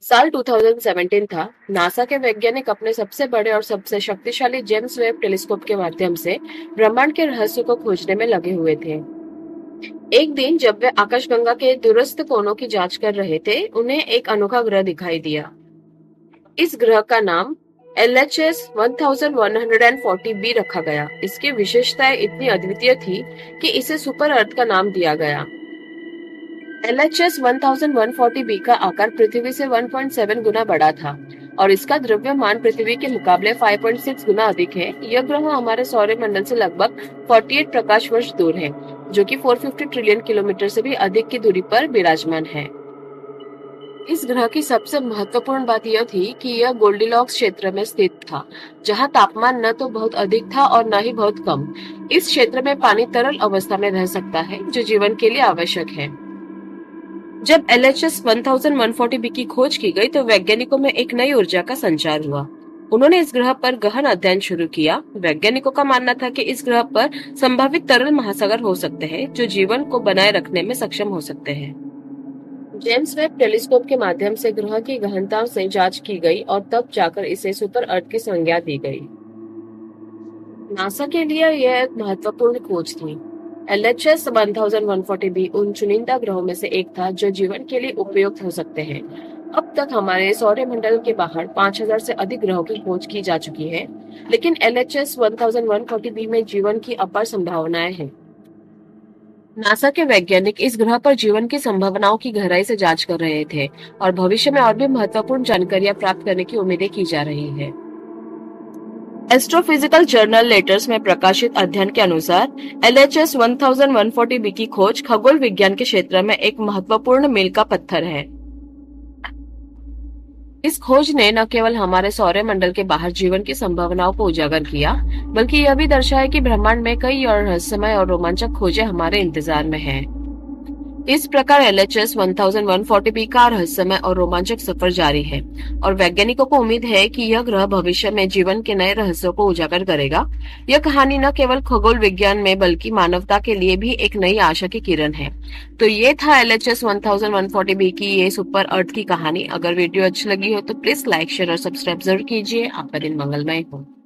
साल 2017 था। नासा के वैज्ञानिक अपने सबसे बड़े और सबसे शक्तिशाली जेम्स वेब टेलीस्कोप के माध्यम से ब्रह्मांड के रहस्य को खोजने में लगे हुए थे। एक दिन जब वे आकाशगंगा के दूरस्थ कोनों की जांच कर रहे थे, उन्हें एक अनोखा ग्रह दिखाई दिया। इस ग्रह का नाम LHS 1140b रखा गया। इसकी विशेषताएं इतनी अद्वितीय थी कि इसे सुपर अर्थ का नाम दिया गया। LHS 1140b का आकार पृथ्वी से 1.7 गुना बड़ा था और इसका द्रव्यमान पृथ्वी के मुकाबले 5.6 गुना अधिक है। यह ग्रह हमारे सौर मंडल से लगभग 48 प्रकाश वर्ष दूर है, जो कि 450 ट्रिलियन किलोमीटर से भी अधिक की दूरी पर विराजमान है। इस ग्रह की सबसे महत्वपूर्ण बात यह थी कि यह गोल्डीलॉक्स क्षेत्र में स्थित था, जहां तापमान न तो बहुत अधिक था और न ही बहुत कम। इस क्षेत्र में पानी तरल अवस्था में रह सकता है, जो जीवन के लिए आवश्यक है। जब LHS 1140b की खोज की गई तो वैज्ञानिकों में एक नई ऊर्जा का संचार हुआ। उन्होंने इस ग्रह पर गहन अध्ययन शुरू किया। वैज्ञानिकों का मानना था कि इस ग्रह पर संभावित तरल महासागर हो सकते हैं, जो जीवन को बनाए रखने में सक्षम हो सकते हैं। जेम्स वेब टेलीस्कोप के माध्यम से ग्रह की गहनता से जांच की गई और तब जाकर इसे सुपर अर्थ की संज्ञा दी गई। नासा के लिए यह एक महत्वपूर्ण खोज थी। LHS 1140b उन चुनिंदा ग्रहों में से एक था जो जीवन के लिए उपयुक्त हो सकते हैं। अब तक हमारे सौर मंडल के बाहर 5000 से अधिक ग्रहों की खोज की जा चुकी है, लेकिन LHS 1140b में जीवन की अपार संभावनाएं हैं। नासा के वैज्ञानिक इस ग्रह पर जीवन की संभावनाओं की गहराई से जांच कर रहे थे और भविष्य में और भी महत्वपूर्ण जानकारियां प्राप्त करने की उम्मीदें की जा रही है। एस्ट्रोफिजिकल जर्नल लेटर्स में प्रकाशित अध्ययन के अनुसार LHS 1140b की खोज खगोल विज्ञान के क्षेत्र में एक महत्वपूर्ण मील का पत्थर है। इस खोज ने न केवल हमारे सौर मंडल के बाहर जीवन की संभावनाओं को उजागर किया, बल्कि यह भी दर्शाया कि ब्रह्मांड में कई और रहस्यमय और रोमांचक खोजें हमारे इंतजार में हैं। इस प्रकार LHS 1140b का रहस्यमय और रोमांचक सफर जारी है और वैज्ञानिकों को उम्मीद है कि यह ग्रह भविष्य में जीवन के नए रहस्यों को उजागर करेगा। यह कहानी न केवल खगोल विज्ञान में बल्कि मानवता के लिए भी एक नई आशा की किरण है। तो ये था LHS 1140b की ये सुपर अर्थ की कहानी। अगर वीडियो अच्छी लगी हो तो प्लीज लाइक, शेयर और सब्सक्राइब जरूर कीजिए। आपका दिन मंगलमय हो।